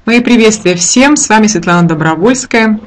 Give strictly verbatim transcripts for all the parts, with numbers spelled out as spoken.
Мои приветствия всем, с вами Светлана Добровольская.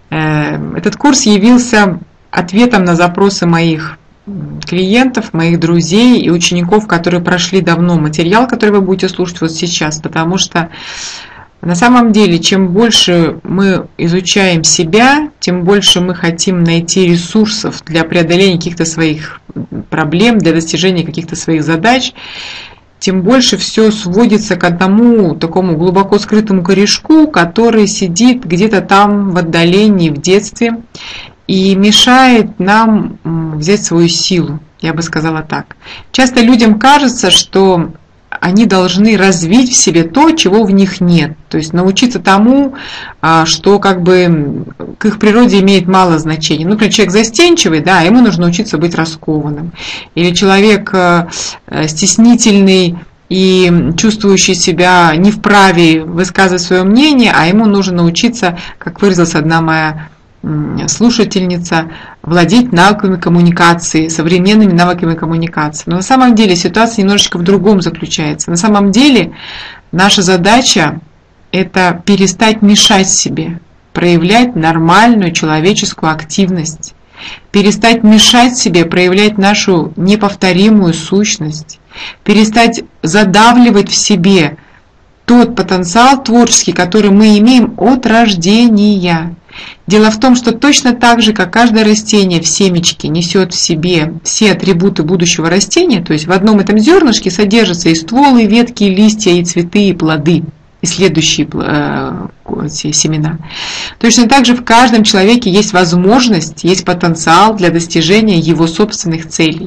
Этот курс явился ответом на запросы моих клиентов, моих друзей и учеников, которые прошли давно материал, который вы будете слушать вот сейчас, потому что на самом деле, чем больше мы изучаем себя, тем больше мы хотим найти ресурсов для преодоления каких-то своих проблем, для достижения каких-то своих задач, тем больше все сводится к одному такому глубоко скрытому корешку, который сидит где-то там в отдалении, в детстве, и мешает нам взять свою силу, я бы сказала так. Часто людям кажется, что они должны развить в себе то, чего в них нет. То есть научиться тому, что как бы к их природе имеет мало значения. Ну, например, человек застенчивый, да, ему нужно учиться быть раскованным. Или человек стеснительный и чувствующий себя не вправе высказывать свое мнение, а ему нужно научиться, как выразилась одна моя слушательница, владеть навыками коммуникации, современными навыками коммуникации. Но на самом деле ситуация немножечко в другом заключается. На самом деле наша задача – это перестать мешать себе, проявлять нормальную человеческую активность, перестать мешать себе проявлять нашу неповторимую сущность, перестать задавливать в себе тот потенциал творческий, который мы имеем от рождения. Дело в том, что точно так же, как каждое растение в семечке несет в себе все атрибуты будущего растения, то есть в одном этом зернышке содержатся и стволы, и ветки, и листья, и цветы, и плоды, и следующие э, семена. Точно так же в каждом человеке есть возможность, есть потенциал для достижения его собственных целей.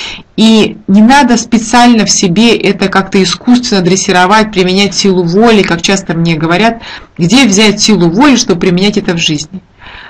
И не надо специально в себе это как-то искусственно дрессировать, применять силу воли, как часто мне говорят, где взять силу воли, чтобы применять это в жизни.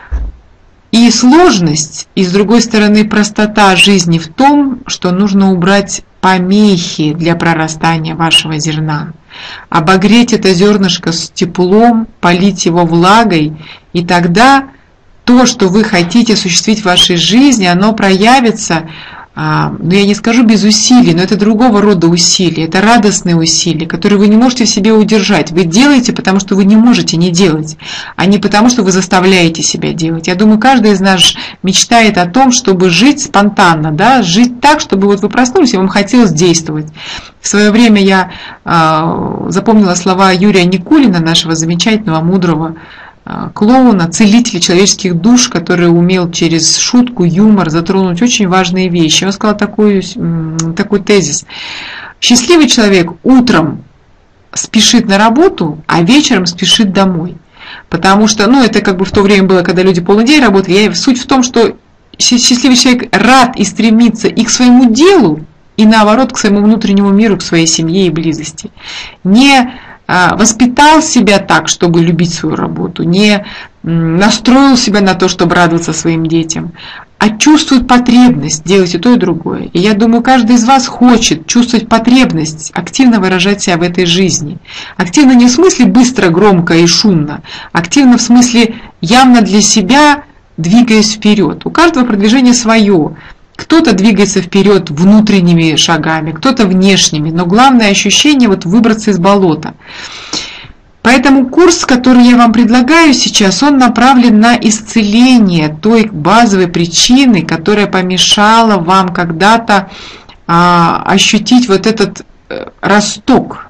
И сложность, и с другой стороны простота жизни в том, что нужно убрать помехи для прорастания вашего зерна, обогреть это зернышко с теплом, полить его влагой, и тогда то, что вы хотите осуществить в вашей жизни, оно проявится. Ну, я не скажу без усилий, но это другого рода усилия, это радостные усилия, которые вы не можете в себе удержать. Вы делаете, потому что вы не можете не делать, а не потому, что вы заставляете себя делать. Я думаю, каждый из нас мечтает о том, чтобы жить спонтанно, да, жить так, чтобы вот вы проснулись, и вам хотелось действовать. В свое время я э, запомнила слова Юрия Никулина, нашего замечательного, мудрого клоуна, целителя человеческих душ, который умел через шутку, юмор затронуть очень важные вещи. Он сказал такой, такой тезис. Счастливый человек утром спешит на работу, а вечером спешит домой. Потому что, ну, это как бы в то время было, когда люди полный день работали. Я, суть в том, что счастливый человек рад и стремится и к своему делу, и наоборот, к своему внутреннему миру, к своей семье и близости. Не воспитал себя так, чтобы любить свою работу, не настроил себя на то, чтобы радоваться своим детям, а чувствует потребность делать и то, и другое. И я думаю, каждый из вас хочет чувствовать потребность активно выражать себя в этой жизни. Активно не в смысле быстро, громко и шумно, активно в смысле явно для себя, двигаясь вперед. У каждого продвижение свое. Кто-то двигается вперед внутренними шагами, кто-то внешними, но главное ощущение вот выбраться из болота. Поэтому курс, который я вам предлагаю сейчас, он направлен на исцеление той базовой причины, которая помешала вам когда-то а, ощутить вот этот э, росток.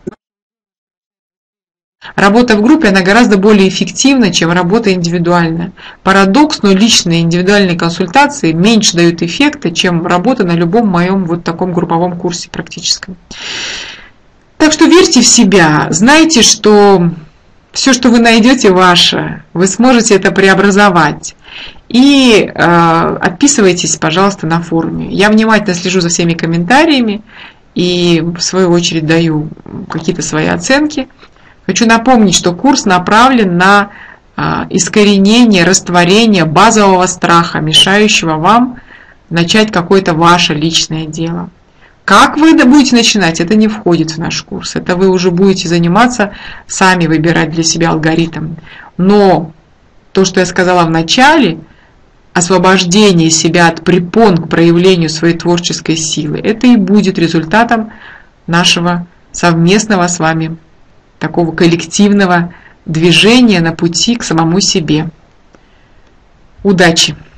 Работа в группе, она гораздо более эффективна, чем работа индивидуальная. Парадокс, но личные индивидуальные консультации меньше дают эффекта, чем работа на любом моем вот таком групповом курсе практическом. Так что верьте в себя, знайте, что все, что вы найдете, ваше, вы сможете это преобразовать. И э, отписывайтесь, пожалуйста, на форуме. Я внимательно слежу за всеми комментариями и в свою очередь даю какие-то свои оценки. Хочу напомнить, что курс направлен на искоренение, растворение базового страха, мешающего вам начать какое-то ваше личное дело. Как вы будете начинать, это не входит в наш курс. Это вы уже будете заниматься, сами выбирать для себя алгоритм. Но то, что я сказала в начале, освобождение себя от препон к проявлению своей творческой силы, это и будет результатом нашего совместного с вами такого коллективного движение на пути к самому себе. Удачи!